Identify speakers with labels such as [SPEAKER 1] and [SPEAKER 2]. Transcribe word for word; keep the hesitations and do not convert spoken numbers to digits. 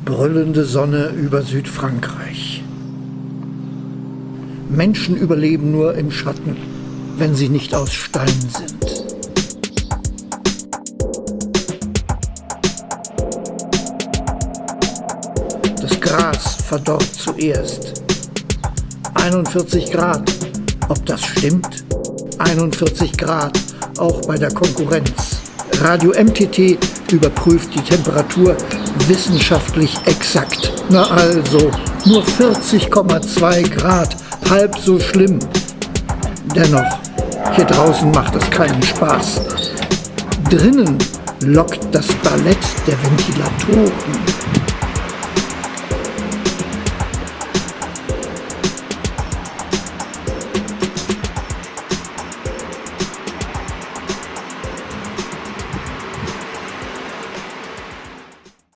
[SPEAKER 1] Brüllende Sonne über Südfrankreich. Menschen überleben nur im Schatten, wenn sie nicht aus Stein sind. Das Gras verdorrt zuerst. einundvierzig Grad. Ob das stimmt? einundvierzig Grad, auch bei der Konkurrenz. Radio M T T überprüft die Temperatur wissenschaftlich exakt. Na also, nur vierzig Komma zwei Grad, halb so schlimm. Dennoch, hier draußen macht es keinen Spaß. Drinnen lockt das Ballett der Ventilatoren.